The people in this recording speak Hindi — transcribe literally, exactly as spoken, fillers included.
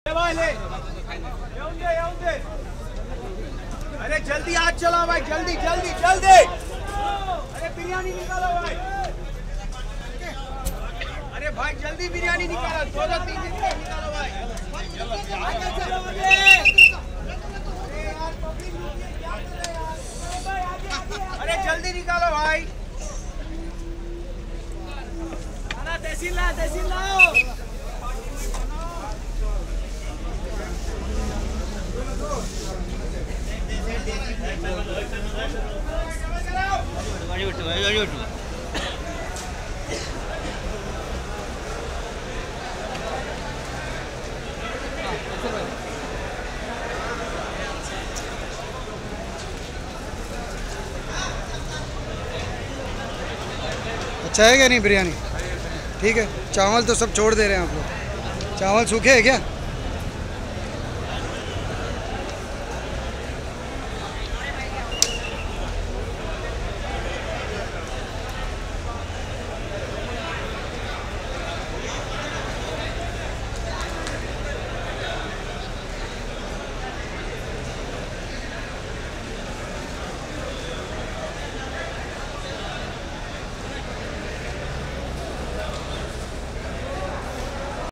अरे जल्दी आज चलाओ भाई, जल्दी जल्दी जल्दी। अरे बिरयानी निकालो भाई, अरे भाई जल्दी बिरयानी निकालो, दो दो तीन तीन निकालो भाई। अरे जल्दी निकालो भाई, देसी ला देसी लाओ। अच्छा है क्या नहीं बिरयानी? ठीक है। चावल तो सब छोड़ दे रहे हैं आप लोग। चावल सूखे हैं क्या?